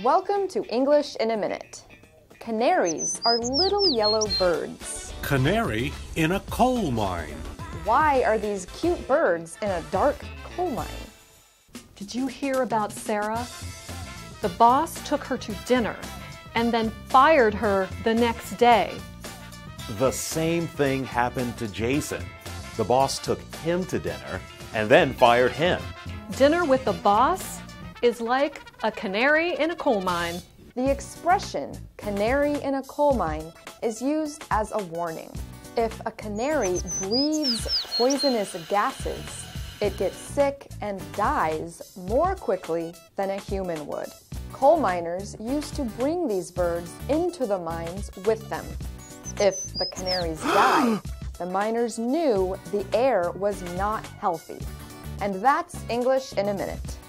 Welcome to English in a Minute. Canaries are little yellow birds. Canary in a coal mine. Why are these cute birds in a dark coal mine? Did you hear about Sarah? The boss took her to dinner and then fired her the next day. The same thing happened to Jason. The boss took him to dinner and then fired him. Dinner with the boss is like a canary in a coal mine. The expression canary in a coal mine is used as a warning. If a canary breathes poisonous gases, it gets sick and dies more quickly than a human would. Coal miners used to bring these birds into the mines with them. If the canaries died, the miners knew the air was not healthy. And that's English in a Minute.